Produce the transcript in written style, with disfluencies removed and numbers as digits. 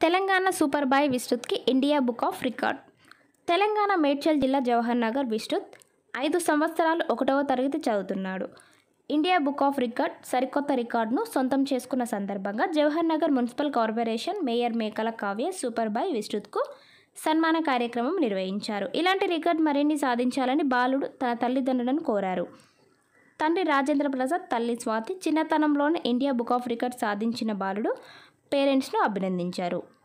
Telangana super boy విస్తృత్కి India book of record. Telangana Medchal జిల్లా జవహర్ నగర్ విస్తృత్ 5 సంవత్సరాలు 1వ తరగతి చదువుతున్నాడు. ఇండియా బుక్ ఆఫ్ రికార్డ్ సరికొత్త రికార్డును సొంతం చేసుకున్న సందర్భంగా Jawahar Nagar municipal corporation mayor Mekala Kavya super boy విస్తృత్కు సన్మాన కార్యక్రమం నిర్వహించారు. ఇలాంటి రికార్డ్ మరిన్ని సాధించాలని బాలుడు తన తల్లిదండ్రులను కోరారు. తండ్రి రాజేంద్ర ప్రసాద్, తల్లి స్వాతి చిన్నతనంలోనే ఇండియా బుక్ ఆఫ్ రికార్డ్ సాధించిన బాలుడు పేరెంట్స్ను అభినందించారు.